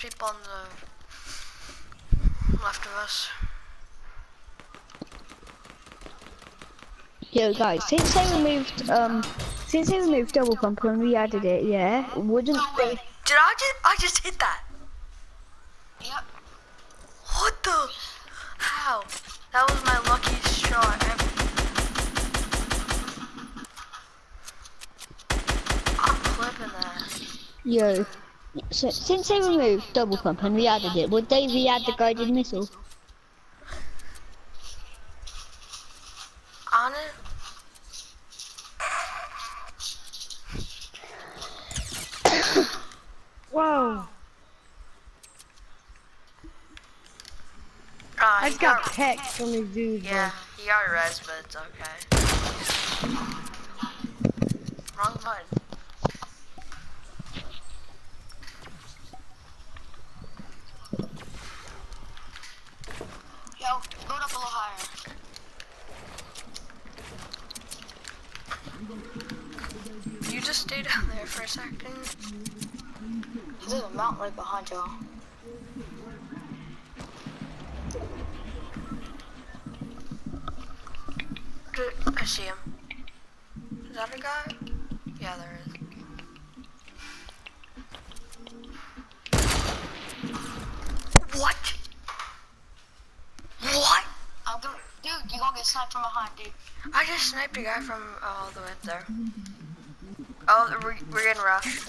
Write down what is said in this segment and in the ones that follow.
people on the left of us. Yo guys, since they removed double pump when we added it, yeah, wouldn't they? Did I just hit that? Yep. What the? How? That was my luckiest shot ever. I'm clipping that. Yo, so, since they removed double pump and we added it, would they re-add the guided missile? On it? Whoa. I just got pecked from these dudes. Yeah, he got res, but it's okay. Wrong button. Yo, go up a little higher. You just stay down there for a second. There's a mountain right behind y'all. I see him. Is that a guy? Yeah, there is. What? What? Dude, you gonna get sniped from behind, dude. I just sniped a guy from all the way up there. Oh, we're getting rushed.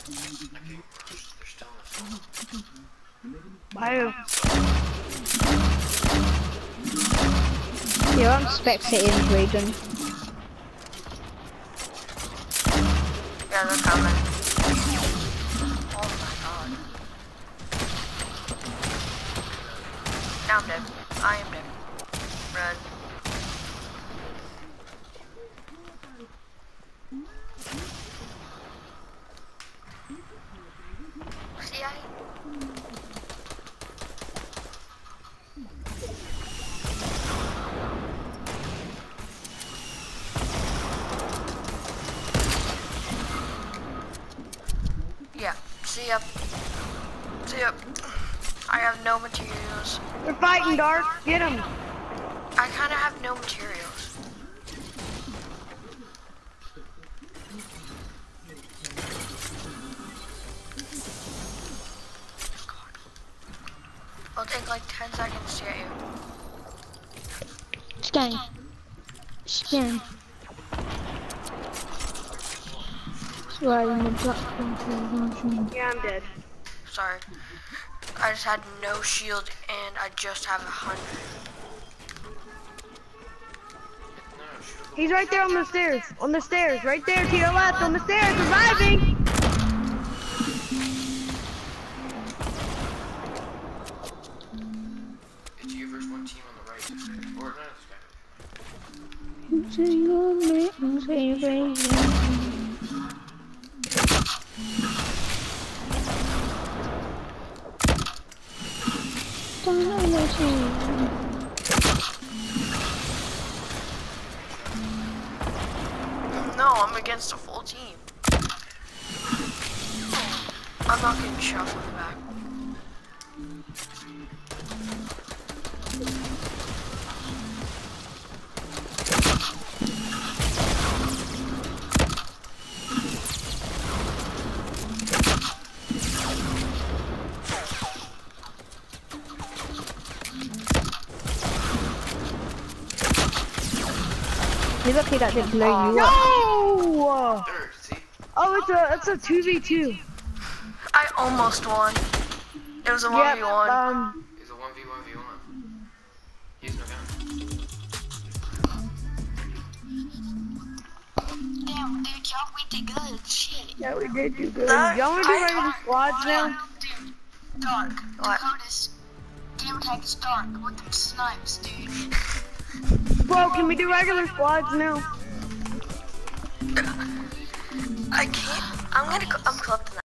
Bio. Yo, I'm spectating region. Yeah, they're coming. Oh my god. Now I'm dead. I am dead. Run. See, yeah, see ya. See ya. I have no materials. They're fighting, Dark. Get them. I kind of have no materials. God. It'll take like 10 seconds to get you. Scan. Scan. Right on the platform. Yeah, I'm dead. Sorry. I just had no shield and I just have 100. He's right there on the stairs. On the stairs. Right there to your left. On the stairs. Reviving. It's you versus one team on the right. Or no, No, I'm against a full team. I'm not getting shot from the back. You're lucky that didn't blow you up. No! third, see? Oh, it's a 2v2. I almost won. It was a 1v1. Yep, He's a 1v1v1. He's no gun. Damn, dude, y'all we did good. Shit. yeah, we did do good. That- Y'all wanna do regular squads now? Dude, Dark. What? Dakota's gamer tag is Dark with them snipes, dude. Bro, can we do regular squads now? I can't. I'm clipping that.